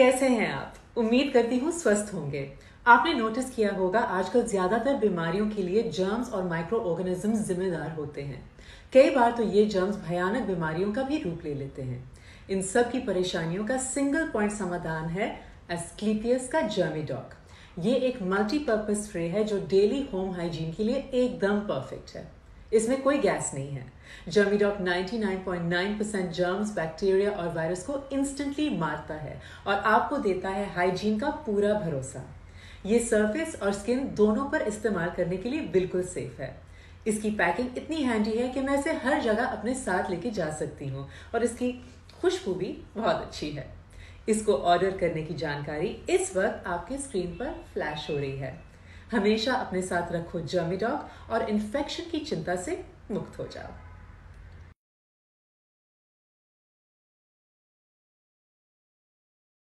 कैसे हैं आप? उम्मीद करती हूँ स्वस्थ होंगे। आपने नोटिस किया होगा आजकल ज्यादातर बीमारियों के लिए जर्म्स और माइक्रो ऑर्गेनिजम्स जिम्मेदार होते हैं। कई बार तो ये जर्म्स भयानक बीमारियों का भी रूप ले लेते हैं। इन सब की परेशानियों का सिंगल पॉइंट समाधान है एस्क्लेपियस का जर्मीडॉक। ये एक मल्टीपर्पज स्प्रे है जो डेली होम हाइजीन के लिए एकदम परफेक्ट है। इसमें कोई गैस नहीं है। जर्मीडॉक 99.9% जर्म्स, बैक्टीरिया और वायरस को इंस्टेंटली मारता है और आपको देता है हाइजीन का पूरा भरोसा। ये सरफेस और स्किन दोनों पर इस्तेमाल करने के लिए बिल्कुल सेफ है। इसकी पैकिंग इतनी हैंडी है कि मैं इसे हर जगह अपने साथ लेके जा सकती हूँ और इसकी खुशबू भी बहुत अच्छी है। इसको ऑर्डर करने की जानकारी इस वक्त आपके स्क्रीन पर फ्लैश हो रही है। हमेशा अपने साथ रखो जर्मीडॉक और इन्फेक्शन की चिंता से मुक्त हो जाओ।